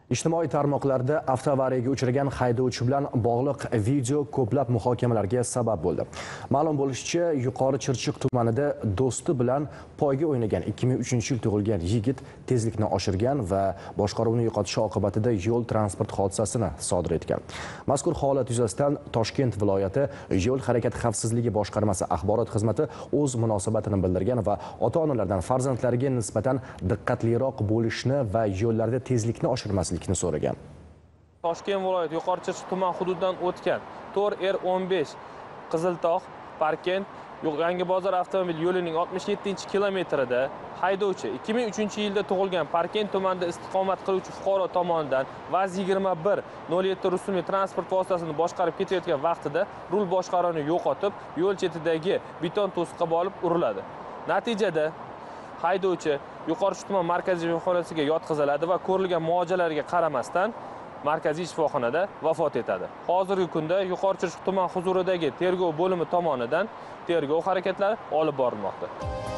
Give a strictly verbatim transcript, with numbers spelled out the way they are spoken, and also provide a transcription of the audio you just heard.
Ijtimoiy tarmoqlarda avtoavariyaga uchragan haydovchi bilan bog'liq video ko'plab muhokamalarga sabab bo'ldi. Ma'lum bo'lishicha, Yuqori Chirchiq tumanida do'sti bilan poyga o'ynagan ikki ming uchinchi yil tug'ilgan yigit tezlikni oshirgan va boshqaruvni yo'qotishi oqibatida yo'l transport hodisasini sodir etgan. Mazkur holat yuzasidan Toshkent viloyati Yo'l harakati xavfsizligi boshqarmasi axborot xizmati o'z munosabatini bildirgan va ota-onalardan farzandlariga nisbatan diqqatliroq bo'lishni va yo'llarda tezlikni oshirmaslikni so'ragan. Toshkent viloyati Yuqori Chirchiq tuman hududidan o'tgan to'rt R o'n besh Qiziltog' Parkent Yangibozor avtomobil yo'lining oltmish yettinchi kilometrida haydovchi ikki ming uchinchi yilda tug'ilgan Parkent tumanida istiqomat qiluvchi fuqaro tomonidan VAZ yigirma bir nol yetti rusumli transport vositasini boshqarib ketayotgan vaqtida rul boshqaruvini yo'qotib, yo'l chetidagi beton to'siqqa borib uriladi. Natijada haydovchi Yuqori Chirchiq tuman markaziy shifoxonasiga yotqiziladi va ko'rilgan muolajalarga qaramasdan markaziy shifoxonada vafot etadi. Hozirgi kunda Yuqori Chirchiq tuman huzuridagi tergov bo'limi tomonidan tergov harakatlari olib borilmoqda.